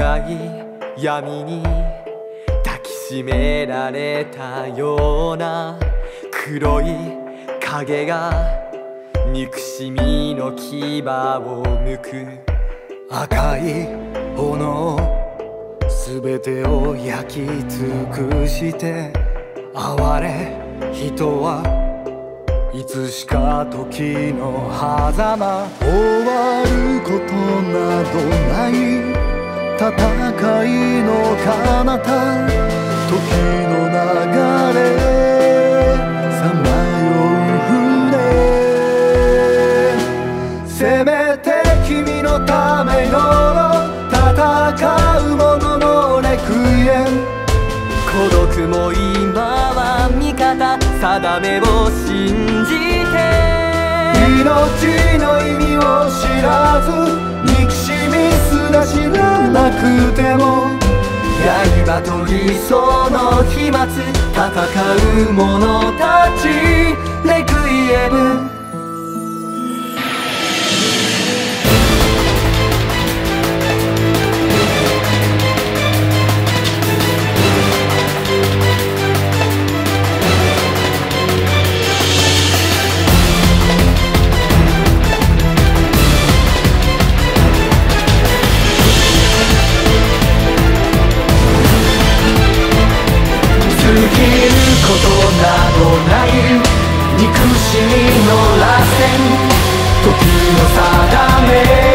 深い闇に抱きしめられたような黒い影が憎しみの牙を向く。 赤い炎すべてを焼き尽くして哀れ人はいつしか時の狭間。終わることなどない戦いの彼方、時の流れさまよう船、せめて君のためよ戦う者のレクイエム。 孤独も今は味方、定めを信じて命の意味を知らず憎しみすら知らなくても刃と理想の飛沫戦う者たちレクイエム。ことなどない憎しみの螺旋、時の定め